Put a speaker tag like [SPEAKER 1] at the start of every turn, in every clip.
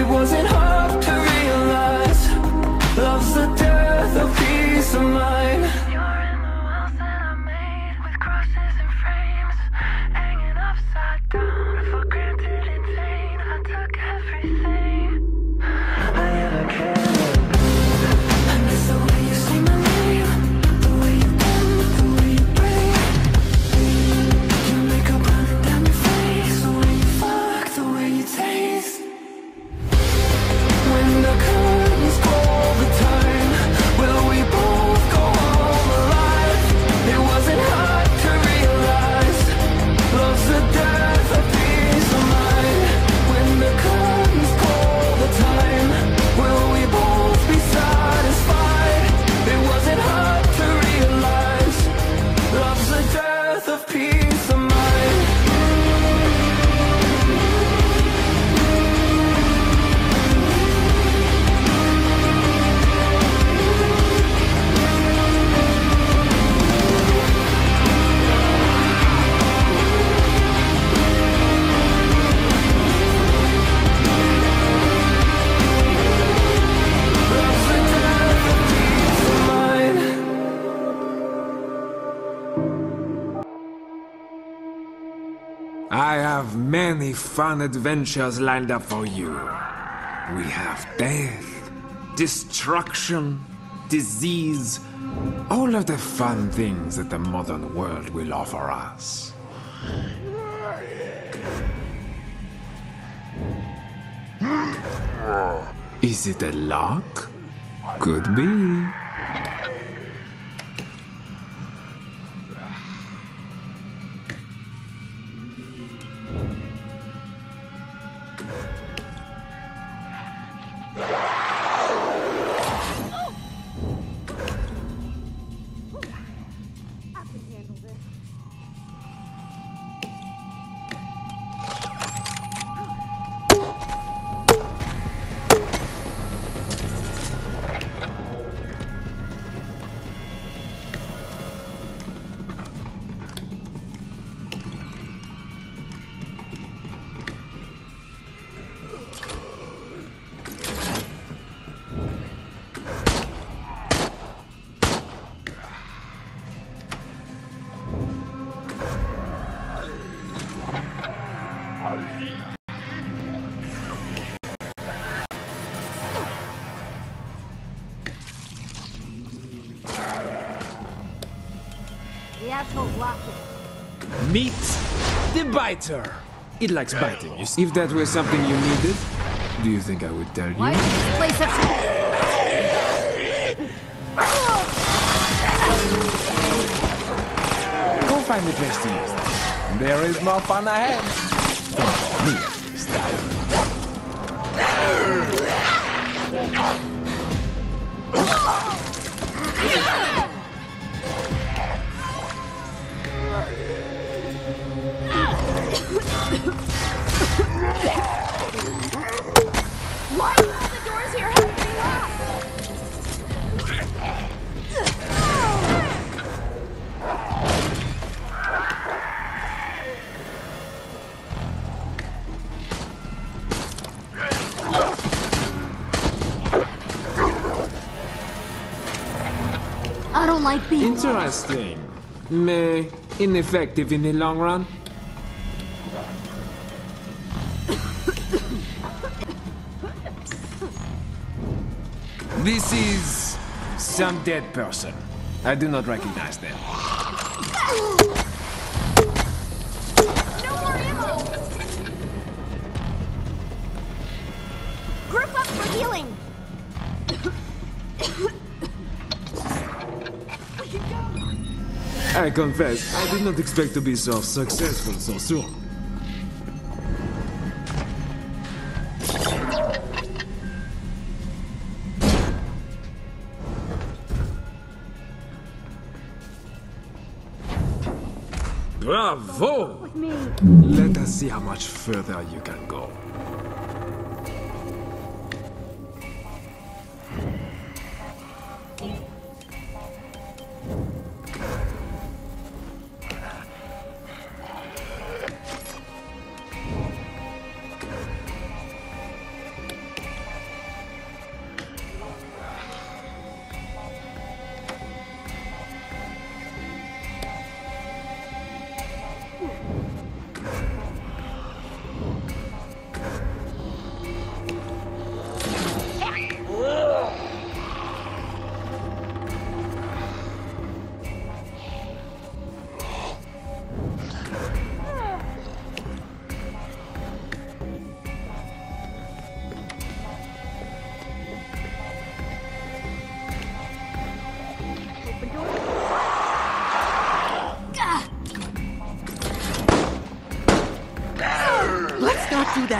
[SPEAKER 1] It wasn't hard to realize love's the death of peace of mind.
[SPEAKER 2] You're in the walls that I made with crosses and frames hanging upside down for granted in vain. I took everything I ever cared.
[SPEAKER 1] I miss the way you say my name, the way you bend, the way you breathe. Your makeup running down your face, the way you fuck, the way you taste. When the curtains pull the time, will we both go home alive? It wasn't hard to realize love's the death of peace of mind. When the curtains pull the time, will we both be satisfied? It wasn't hard to realize love's the death of peace of mind. Love's the death of peace of mind.
[SPEAKER 3] I have many fun adventures lined up for you. We have death, destruction, disease, all of the fun things that the modern world will offer us. Is it a lock? Could be.
[SPEAKER 4] The asshole blocked it.
[SPEAKER 3] Meet the biter. It likes biting, you see. If that were something you needed, do you think I would tell you?
[SPEAKER 4] Why is this place such
[SPEAKER 3] Go find a place to use them. There is more fun ahead. For me, at least.
[SPEAKER 4] Why are all the doors here having me locked? I don't like being locked.
[SPEAKER 3] Interesting. Meh, ineffective in the long run. This is some dead person. I do not recognize them.
[SPEAKER 4] No more ammo! Group up for healing!
[SPEAKER 3] I confess, I did not expect to be so successful so soon. Bravo!
[SPEAKER 4] With me.
[SPEAKER 3] Let us see how much further you can go.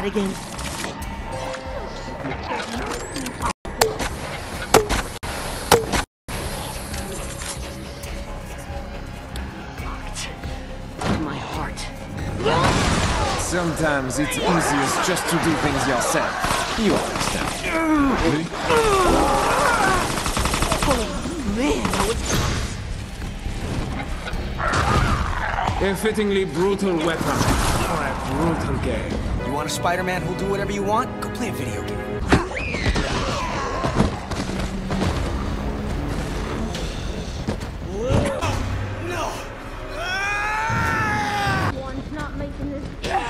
[SPEAKER 5] that again. My heart.
[SPEAKER 3] Sometimes it's easiest just to do things yourself. You understand.
[SPEAKER 5] Oh man, that was
[SPEAKER 3] A fittingly brutal weapon for a brutal game.
[SPEAKER 6] You want a Spider-Man who'll do whatever you want? Go play a video game.
[SPEAKER 4] One's not making this.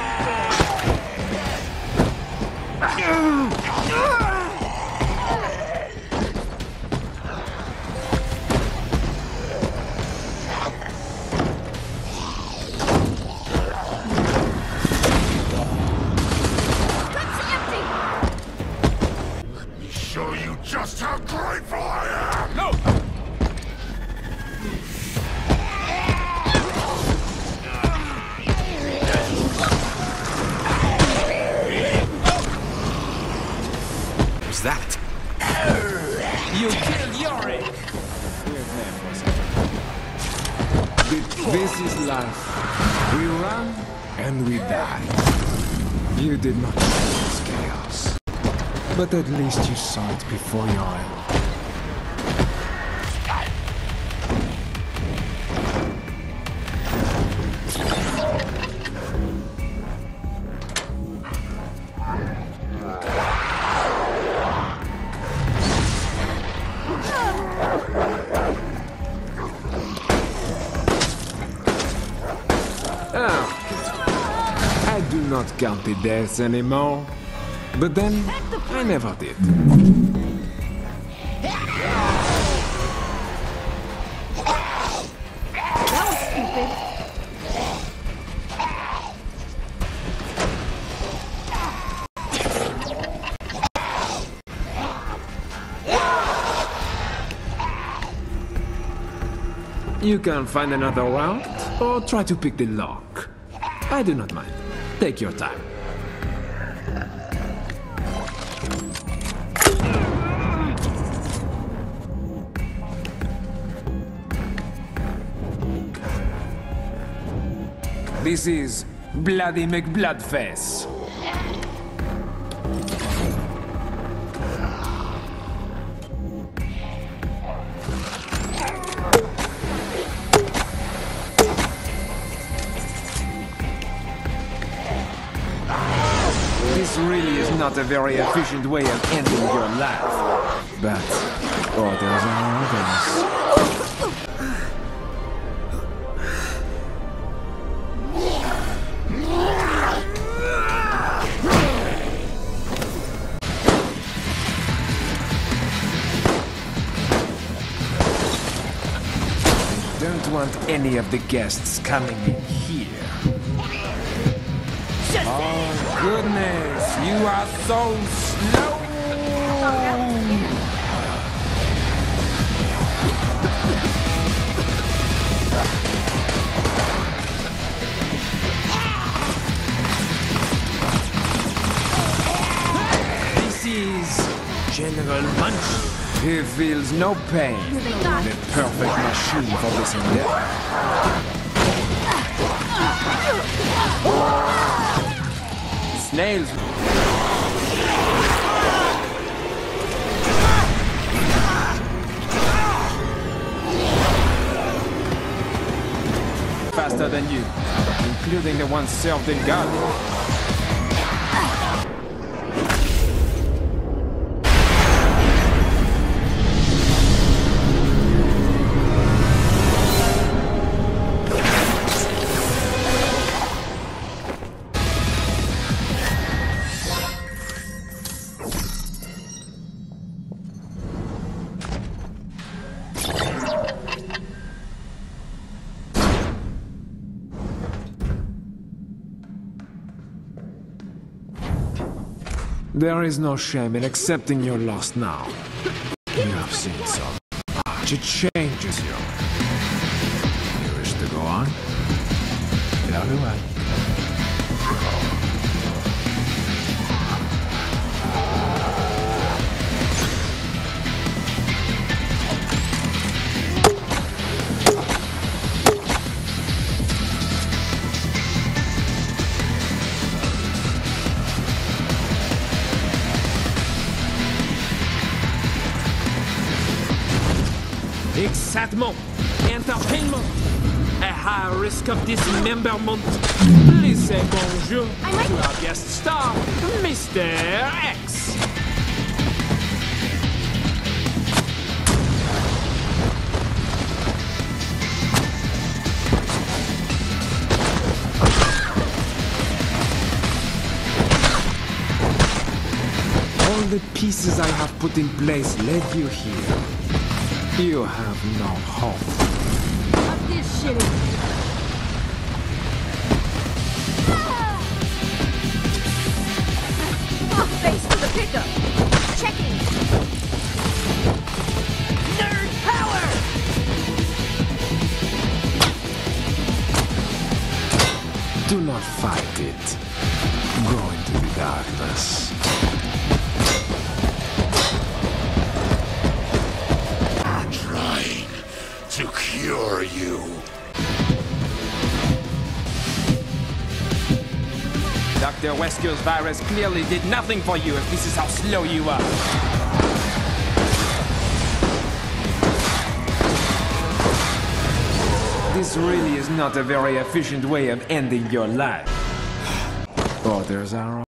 [SPEAKER 7] Show you just how grateful I am! No!
[SPEAKER 6] What's that?
[SPEAKER 3] You killed Yorick! Weird name, wasn't it? This is life. We run and we die. You did not cause chaos. But at least you saw it before your eyes. I do not count the deaths anymore. But then, I never did.
[SPEAKER 4] That was stupid.
[SPEAKER 3] You can find another route, or try to pick the lock. I do not mind. Take your time. This is Bloody McBloodface. This really is not a very efficient way of ending your life. But orders are orders. Don't want any of the guests coming in here. Oh goodness, you are so slow! This is General Munch. He feels no pain. The perfect machine for this endeavor. Snails. Faster than you, including the ones served in God. There is no shame in accepting your loss now. You have seen so much. It changes you. You wish to go on? Very well. Excitement, entertainment, a high risk of dismemberment. Please say bonjour to our guest star, Mr. X. All the pieces I have put in place led you here. You have no hope.
[SPEAKER 4] Fuck this shit. Face for the pickup. Checking. Nerd power.
[SPEAKER 3] Do not fight it. Go into the darkness.
[SPEAKER 7] I'm trying to cure you.
[SPEAKER 3] Dr. Wesker's virus clearly did nothing for you if this is how slow you are. This really is not a very efficient way of ending your life. Orders are